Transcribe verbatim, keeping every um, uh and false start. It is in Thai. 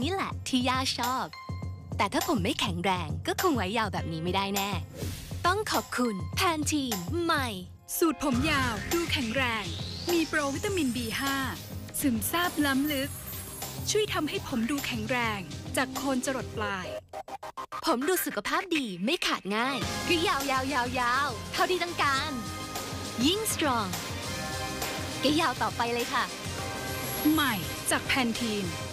นี่แหละที่ย่าชอบแต่ถ้าผมไม่แข็งแรงก็คงไว้ยาวแบบนี้ไม่ได้แน่ต้องขอบคุณแพนทีนใหม่สูตรผมยาวดูแข็งแรงมีโปรวิตามิน บี ห้า ซึมซาบล้ำลึกช่วยทำให้ผมดูแข็งแรงจากโคนจรดปลายผมดูสุขภาพดีไม่ขาดง่ายคือยาวยาวยาวยาวเท่าที่ต้องการยิ่งสตรองก็ยาวต่อไปเลยค่ะใหม่จากแพนทีน